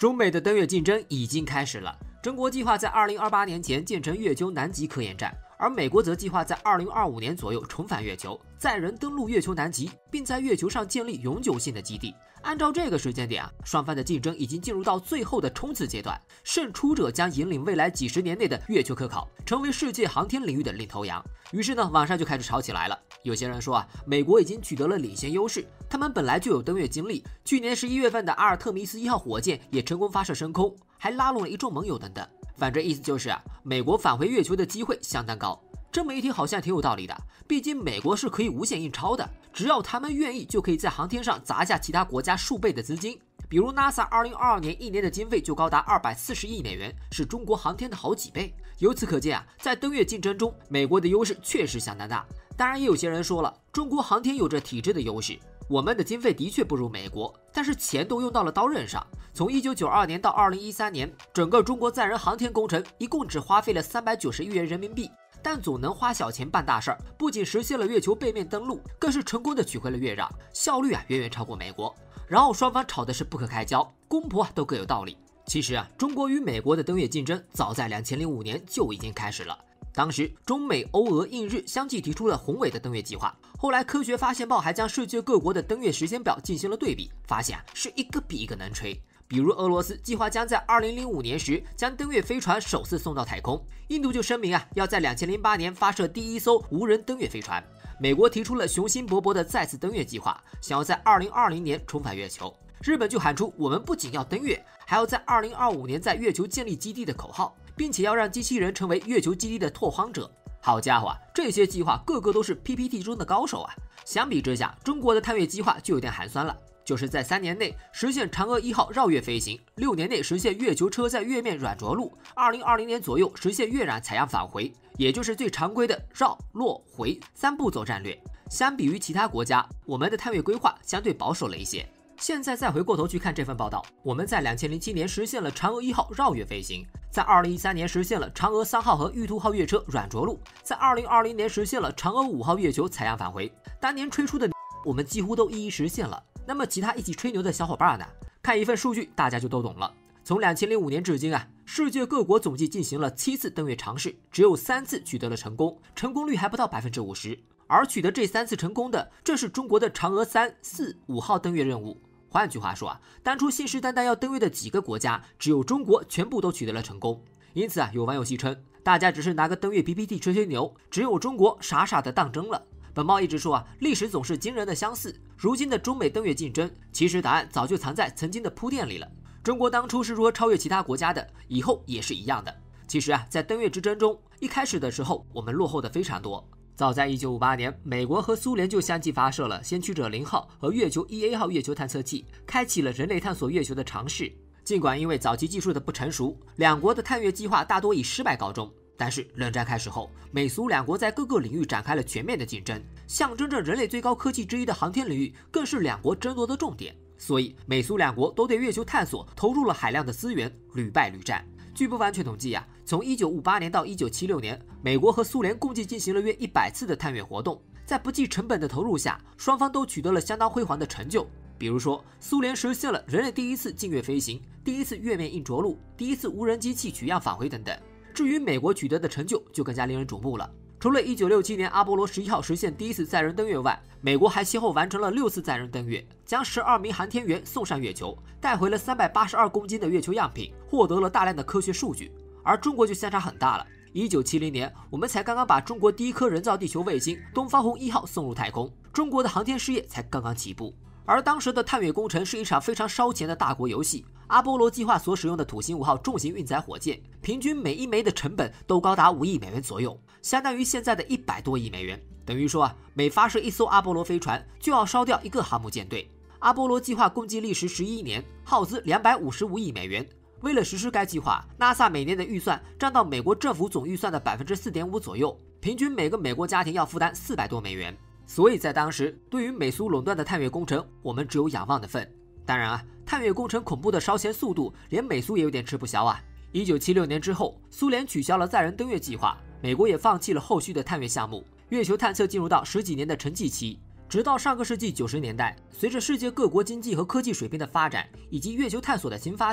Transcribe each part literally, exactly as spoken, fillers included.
中美的登月竞争已经开始了。中国计划在二零二八年前建成月球南极科研站，而美国则计划在二零二五年左右重返月球，载人登陆月球南极，并在月球上建立永久性的基地。按照这个时间点啊，双方的竞争已经进入到最后的冲刺阶段，胜出者将引领未来几十年内的月球科考，成为世界航天领域的领头羊。于是呢，网上就开始吵起来了。有些人说啊，美国已经取得了领先优势，他们本来就有登月经历，去年十一月份的阿尔特弥斯一号火箭也成功发射升空，还拉拢了一众盟友等等。反正意思就是啊，美国返回月球的机会相当高。这么一听好像挺有道理的，毕竟美国是可以无限印钞的，只要他们愿意，就可以在航天上砸下其他国家数倍的资金。比如 NASA 二零二二年一年的经费就高达二百四十亿美元，是中国航天的好几倍。由此可见啊，在登月竞争中，美国的优势确实相当大。当然，也有些人说了，中国航天有着体制的优势，我们的经费的确不如美国，但是钱都用到了刀刃上。从一九九二年到二零一三年，整个中国载人航天工程一共只花费了三百九十亿元人民币。但总能花小钱办大事儿，不仅实现了月球背面登陆，更是成功的取回了月壤，效率啊远远超过美国。然后双方吵的是不可开交，公婆啊都各有道理。其实啊，中国与美国的登月竞争早在两千零五年就已经开始了。当时中美欧俄印日相继提出了宏伟的登月计划，后来科学发现报还将世界各国的登月时间表进行了对比，发现啊是一个比一个能吹。比如俄罗斯计划将在二零零五年时将登月飞船首次送到太空，印度就声明啊要在两千零八年发射第一艘无人登月飞船。美国提出了雄心勃勃的再次登月计划，想要在二零二零年重返月球。日本就喊出我们不仅要登月，还要在二零二五年在月球建立基地的口号，并且要让机器人成为月球基地的拓荒者。好家伙啊，这些计划个个都是 P P T 中的高手啊！相比之下，中国的探月计划就有点寒酸了。就是在三年内实现嫦娥一号绕月飞行，六年内实现月球车在月面软着陆，二零二零年左右实现月壤采样返回，也就是最常规的绕、落、回三步走战略。相比于其他国家，我们的探月规划相对保守了一些。现在再回过头去看这份报道，我们在两千零七年实现了嫦娥一号绕月飞行，在二零一三年实现了嫦娥三号和玉兔号月车软着陆，在二零二零年实现了嫦娥五号月球采样返回。当年吹出的我们几乎都一一实现了。那么其他一起吹牛的小伙伴呢？看一份数据大家就都懂了。从两千零五年至今啊，世界各国总计进行了七次登月尝试，只有三次取得了成功，成功率还不到百分之五十。而取得这三次成功的，正是中国的嫦娥三、四、五号登月任务。换句话说啊，当初信誓旦旦要登月的几个国家，只有中国全部都取得了成功。因此啊，有网友戏称，大家只是拿个登月 P P T 吹吹牛，只有中国傻傻的当真了。本报一直说啊，历史总是惊人的相似。如今的中美登月竞争，其实答案早就藏在曾经的铺垫里了。中国当初是如何超越其他国家的，以后也是一样的。其实啊，在登月之争中，一开始的时候我们落后的非常多。早在一九五八年，美国和苏联就相继发射了先驱者零号和月球 E A 号月球探测器，开启了人类探索月球的尝试。尽管因为早期技术的不成熟，两国的探月计划大多以失败告终。但是冷战开始后，美苏两国在各个领域展开了全面的竞争，象征着人类最高科技之一的航天领域更是两国争夺的重点。所以美苏两国都对月球探索投入了海量的资源，屡败屡战。据不完全统计啊，从一九五八年到一九七六年，美国和苏联共计进行了约一百次的探月活动，在不计成本的投入下，双方都取得了相当辉煌的成就。比如说，苏联实现了人类第一次近月飞行，第一次月面硬着陆，第一次无人机器取样返回等等。至于美国取得的成就就更加令人瞩目了。除了一九六七年阿波罗十一号实现第一次载人登月外，美国还先后完成了六次载人登月，将十二名航天员送上月球，带回了三百八十二公斤的月球样品，获得了大量的科学数据。而中国就相差很大了。一九七零年，我们才刚刚把中国第一颗人造地球卫星东方红一号送入太空，中国的航天事业才刚刚起步。而当时的探月工程是一场非常烧钱的大国游戏。阿波罗计划所使用的土星五号重型运载火箭，平均每一枚的成本都高达五亿美元左右，相当于现在的一百多亿美元。等于说啊，每发射一艘阿波罗飞船，就要烧掉一个航母舰队。阿波罗计划共计历时十一年，耗资两百五十五亿美元。为了实施该计划 ，NASA 每年的预算占到美国政府总预算的百分之四点五左右，平均每个美国家庭要负担四百多美元。所以在当时，对于美苏垄断的探月工程，我们只有仰望的份。当然啊，探月工程恐怖的烧钱速度，连美苏也有点吃不消啊。一九七六年之后，苏联取消了载人登月计划，美国也放弃了后续的探月项目，月球探测进入到十几年的沉寂期。直到上个世纪九十年代，随着世界各国经济和科技水平的发展，以及月球探索的新发现，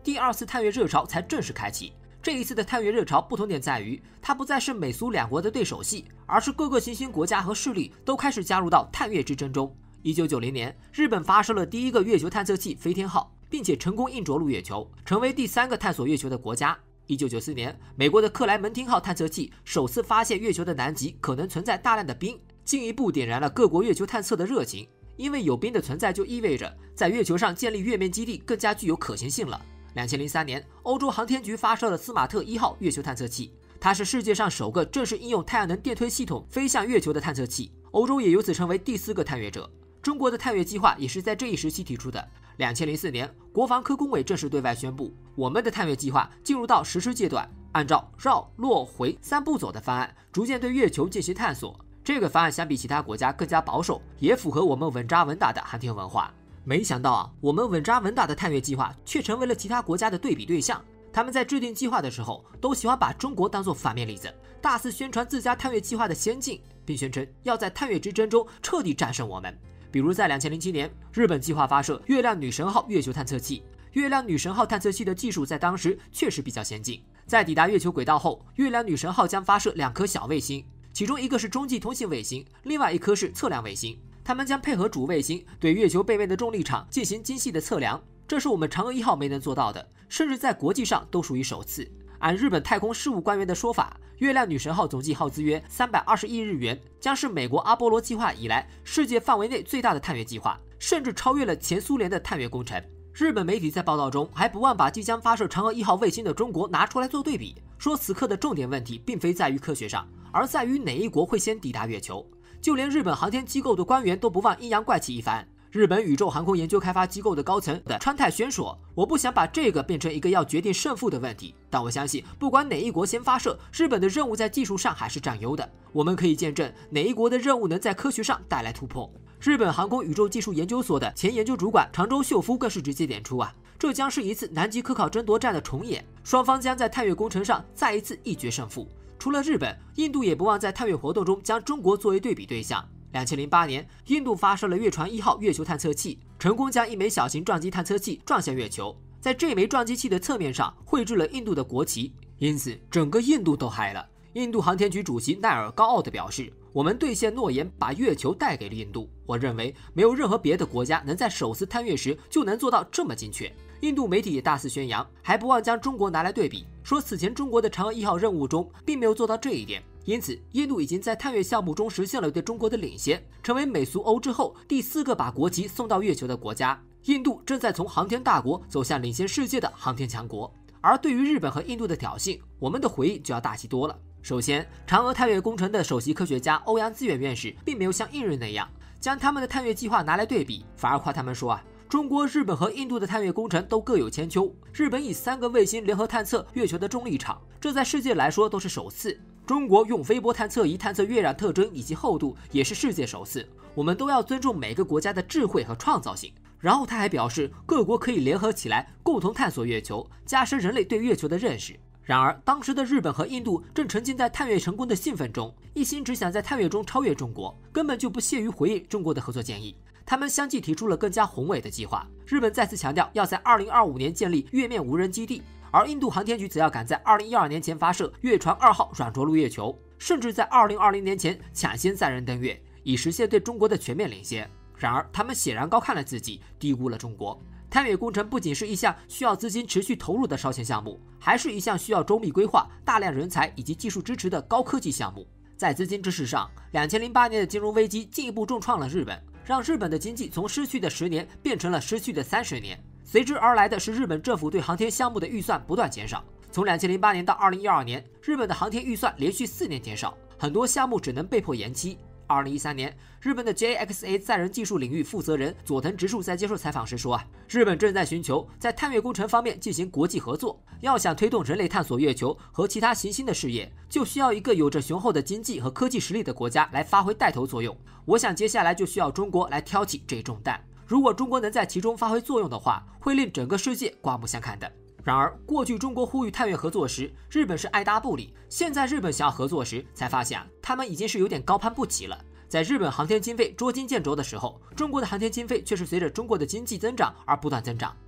第二次探月热潮才正式开启。这一次的探月热潮不同点在于，它不再是美苏两国的对手戏，而是各个新兴国家和势力都开始加入到探月之争中。一九九零年，日本发射了第一个月球探测器飞天号，并且成功硬着陆月球，成为第三个探索月球的国家。一九九四年，美国的克莱门汀号探测器首次发现月球的南极可能存在大量的冰，进一步点燃了各国月球探测的热情。因为有冰的存在，就意味着在月球上建立月面基地更加具有可行性了。两千零三年，欧洲航天局发射了斯马特一号月球探测器，它是世界上首个正式应用太阳能电推系统飞向月球的探测器，欧洲也由此成为第四个探月者。中国的探月计划也是在这一时期提出的。两千零四年，国防科工委正式对外宣布，我们的探月计划进入到实施阶段，按照绕、落、回三步走的方案，逐渐对月球进行探索。这个方案相比其他国家更加保守，也符合我们稳扎稳打的航天文化。没想到啊，我们稳扎稳打的探月计划却成为了其他国家的对比对象。他们在制定计划的时候，都喜欢把中国当作反面例子，大肆宣传自家探月计划的先进，并宣称要在探月之争中彻底战胜我们。比如在两千零七年，日本计划发射月亮女神号月球探测器。月亮女神号探测器的技术在当时确实比较先进。在抵达月球轨道后，月亮女神号将发射两颗小卫星，其中一个是中继通信卫星，另外一颗是测量卫星。他们将配合主卫星对月球背面的重力场进行精细的测量，这是我们嫦娥一号没能做到的，甚至在国际上都属于首次。按日本太空事务官员的说法，月亮女神号总计耗资约三百二十亿日元，将是美国阿波罗计划以来世界范围内最大的探月计划，甚至超越了前苏联的探月工程。日本媒体在报道中还不忘把即将发射嫦娥一号卫星的中国拿出来做对比，说此刻的重点问题并非在于科学上，而在于哪一国会先抵达月球。就连日本航天机构的官员都不忘阴阳怪气一番。日本宇宙航空研究开发机构的高层的川太宣说，我不想把这个变成一个要决定胜负的问题，但我相信不管哪一国先发射，日本的任务在技术上还是占优的。我们可以见证哪一国的任务能在科学上带来突破。日本航空宇宙技术研究所的前研究主管长州秀夫更是直接点出啊，这将是一次南极科考争夺战的重演，双方将在探月工程上再一次一决胜负。除了日本，印度也不忘在探月活动中将中国作为对比对象。两千零八年，印度发射了月船一号月球探测器，成功将一枚小型撞击探测器撞向月球，在这枚撞击器的侧面上绘制了印度的国旗，因此整个印度都嗨了。印度航天局主席奈尔高傲地表示，我们兑现诺言，把月球带给了印度。我认为没有任何别的国家能在首次探月时就能做到这么精确。印度媒体也大肆宣扬，还不忘将中国拿来对比，说此前中国的嫦娥一号任务中并没有做到这一点。因此，印度已经在探月项目中实现了对中国的领先，成为美苏欧之后第四个把国旗送到月球的国家。印度正在从航天大国走向领先世界的航天强国。而对于日本和印度的挑衅，我们的回应就要大气多了。首先，嫦娥探月工程的首席科学家欧阳资远院士并没有像印人那样将他们的探月计划拿来对比，反而夸他们说啊，中国、日本和印度的探月工程都各有千秋。日本以三个卫星联合探测月球的重力场，这在世界来说都是首次。中国用微波探测仪探测月壤特征以及厚度，也是世界首次。我们都要尊重每个国家的智慧和创造性。然后他还表示，各国可以联合起来，共同探索月球，加深人类对月球的认识。然而，当时的日本和印度正沉浸在探月成功的兴奋中，一心只想在探月中超越中国，根本就不屑于回应中国的合作建议。他们相继提出了更加宏伟的计划。日本再次强调要在二零二五年建立月面无人基地，而印度航天局则要赶在二零一二年前发射月船二号软着陆月球，甚至在二零二零年前抢先载人登月，以实现对中国的全面领先。然而，他们显然高看了自己，低估了中国。探月工程不仅是一项需要资金持续投入的烧钱项目，还是一项需要周密规划、大量人才以及技术支持的高科技项目。在资金支持上，两千零八年的金融危机进一步重创了日本，让日本的经济从失去的十年变成了失去的三十年。随之而来的是日本政府对航天项目的预算不断减少。从两千零八年到二零一二年，日本的航天预算连续四年减少，很多项目只能被迫延期。二零一三年，日本的 J X A 载人技术领域负责人佐藤直树在接受采访时说啊，日本正在寻求在探月工程方面进行国际合作。要想推动人类探索月球和其他行星的事业，就需要一个有着雄厚的经济和科技实力的国家来发挥带头作用。我想接下来就需要中国来挑起这一重担。如果中国能在其中发挥作用的话，会令整个世界刮目相看的。然而，过去中国呼吁探月合作时，日本是爱答不理。现在日本想要合作时，才发现啊，他们已经是有点高攀不起了。在日本航天经费捉襟见肘的时候，中国的航天经费却是随着中国的经济增长而不断增长。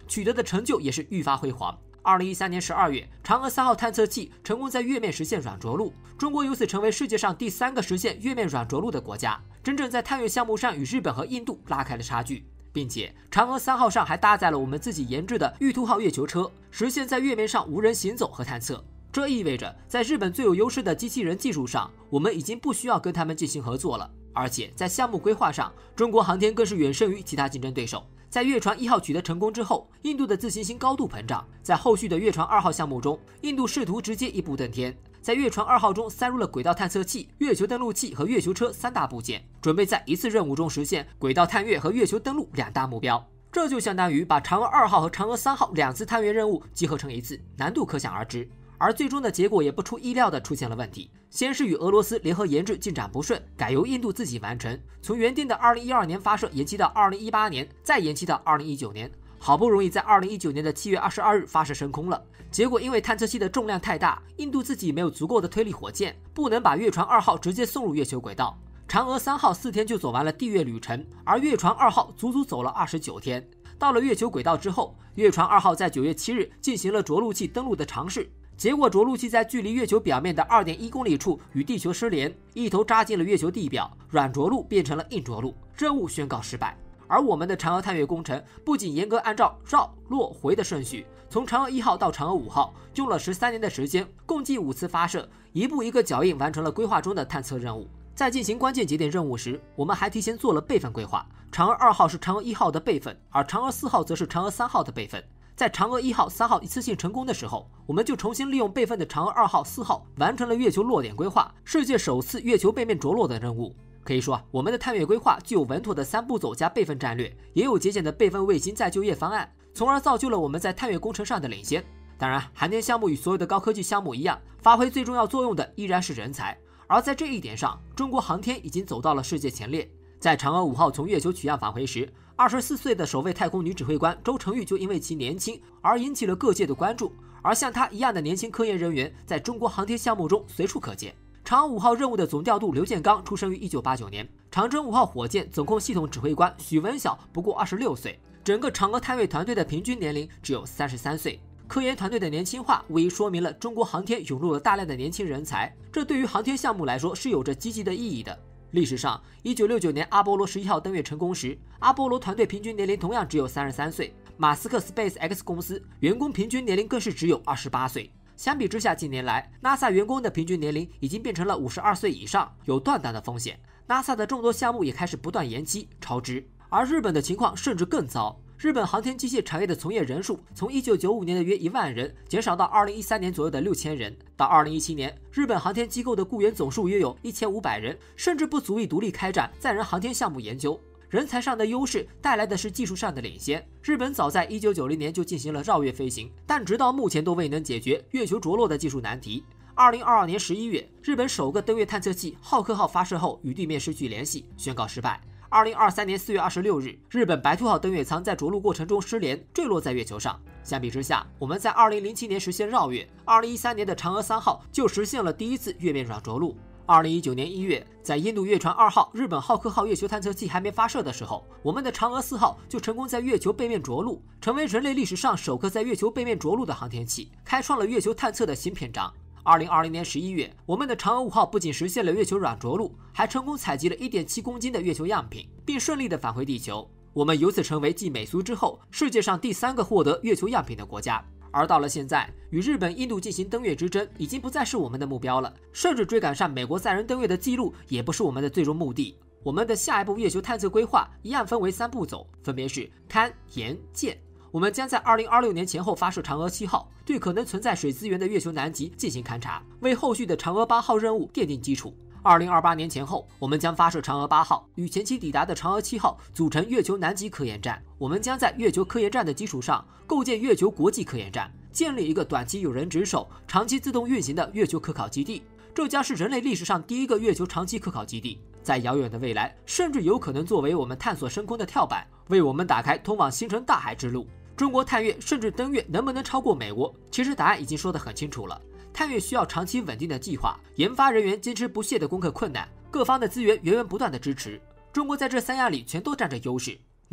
取得的成就也是愈发辉煌。二零一三年十二月，嫦娥三号探测器成功在月面实现软着陆，中国由此成为世界上第三个实现月面软着陆的国家，真正在探月项目上与日本和印度拉开了差距。并且，嫦娥三号上还搭载了我们自己研制的玉兔号月球车，实现在月面上无人行走和探测。这意味着，在日本最有优势的机器人技术上，我们已经不需要跟他们进行合作了。而且在项目规划上，中国航天更是远胜于其他竞争对手。在月船一号取得成功之后，印度的自信心高度膨胀。在后续的月船二号项目中，印度试图直接一步登天，在月船二号中塞入了轨道探测器、月球登陆器和月球车三大部件，准备在一次任务中实现轨道探月和月球登陆两大目标。这就相当于把嫦娥二号和嫦娥三号两次探月任务集合成一次，难度可想而知。而最终的结果也不出意料的出现了问题，先是与俄罗斯联合研制进展不顺，改由印度自己完成，从原定的二零一二年发射延期到二零一八年，再延期到二零一九年，好不容易在二零一九年的七月二十二日发射升空了。结果因为探测器的重量太大，印度自己没有足够的推力火箭，不能把月船二号直接送入月球轨道。嫦娥三号四天就走完了地月旅程，而月船二号足足走了二十九天。到了月球轨道之后，月船二号在九月七日进行了着陆器登陆的尝试。结果着陆器在距离月球表面的 二点一公里处与地球失联，一头扎进了月球地表，软着陆变成了硬着陆，任务宣告失败。而我们的嫦娥探月工程不仅严格按照绕、落、回的顺序，从嫦娥一号到嫦娥五号用了十三年的时间，共计五次发射，一步一个脚印完成了规划中的探测任务。在进行关键节点任务时，我们还提前做了备份规划，嫦娥二号是嫦娥一号的备份，而嫦娥四号则是嫦娥三号的备份。在嫦娥一号、三号一次性成功的时候，我们就重新利用备份的嫦娥二号、四号，完成了月球落点规划，世界首次月球背面着陆的任务。可以说，我们的探月规划具有稳妥的三步走加备份战略，也有节俭的备份卫星再就业方案，从而造就了我们在探月工程上的领先。当然，航天项目与所有的高科技项目一样，发挥最重要作用的依然是人才。而在这一点上，中国航天已经走到了世界前列。在嫦娥五号从月球取样返回时，二十四岁的首位太空女指挥官周成玉就因为其年轻而引起了各界的关注，而像她一样的年轻科研人员在中国航天项目中随处可见。嫦娥五号任务的总调度刘建刚出生于一九八九年，长征五号火箭总控系统指挥官许文晓不过二十六岁，整个嫦娥探月团队的平均年龄只有三十三岁。科研团队的年轻化无疑说明了中国航天涌入了大量的年轻人才，这对于航天项目来说是有着积极的意义的。历史上，一九六九年阿波罗十一号登月成功时，阿波罗团队平均年龄同样只有三十三岁，马斯克 SpaceX 公司员工平均年龄更是只有二十八岁。相比之下，近年来 NASA 员工的平均年龄已经变成了五十二岁以上，有断档的风险。NASA 的众多项目也开始不断延期、超支，而日本的情况甚至更糟。日本航天机械产业的从业人数从一九九五年的约一万人减少到二零一三年左右的六千人，到二零一七年，日本航天机构的雇员总数约有一千五百人，甚至不足以独立开展载人航天项目研究。人才上的优势带来的是技术上的领先。日本早在一九九零年就进行了绕月飞行，但直到目前都未能解决月球着陆的技术难题。二零二二年十一月，日本首个登月探测器浩克号发射后与地面失去联系，宣告失败。二零二三年四月二十六日，日本白兔号登月舱在着陆过程中失联，坠落在月球上。相比之下，我们在二零零七年实现绕月，二零一三年的嫦娥三号就实现了第一次月面软着陆。二零一九年一月，在印度月船二号、日本浩克号月球探测器还没发射的时候，我们的嫦娥四号就成功在月球背面着陆，成为人类历史上首颗在月球背面着陆的航天器，开创了月球探测的新篇章。二零二零年十一月，我们的嫦娥五号不仅实现了月球软着陆，还成功采集了 一点七公斤的月球样品，并顺利地返回地球。我们由此成为继美苏之后，世界上第三个获得月球样品的国家。而到了现在，与日本、印度进行登月之争已经不再是我们的目标了，甚至追赶上美国载人登月的记录也不是我们的最终目的。我们的下一步月球探测规划一样分为三步走，分别是勘、研、建。我们将在二零二六年前后发射嫦娥七号，对可能存在水资源的月球南极进行勘察，为后续的嫦娥八号任务奠定基础。二零二八年前后，我们将发射嫦娥八号，与前期抵达的嫦娥七号组成月球南极科研站。我们将在月球科研站的基础上，构建月球国际科研站，建立一个短期有人值守、长期自动运行的月球科考基地。这将是人类历史上第一个月球长期科考基地，在遥远的未来，甚至有可能作为我们探索深空的跳板，为我们打开通往星辰大海之路。中国探月甚至登月能不能超过美国？其实答案已经说得很清楚了。探月需要长期稳定的计划，研发人员坚持不懈地攻克困难，各方的资源源源不断的支持。中国在这三样里全都占着优势。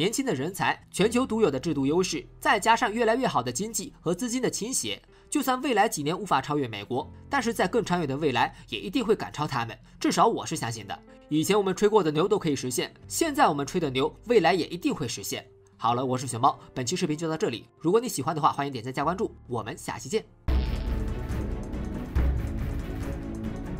年轻的人才、全球独有的制度优势，再加上越来越好的经济和资金的倾斜，就算未来几年无法超越美国，但是在更长远的未来也一定会赶超他们，至少我是相信的。以前我们吹过的牛都可以实现，现在我们吹的牛，未来也一定会实现。好了，我是熊猫，本期视频就到这里。如果你喜欢的话，欢迎点赞加关注，我们下期见。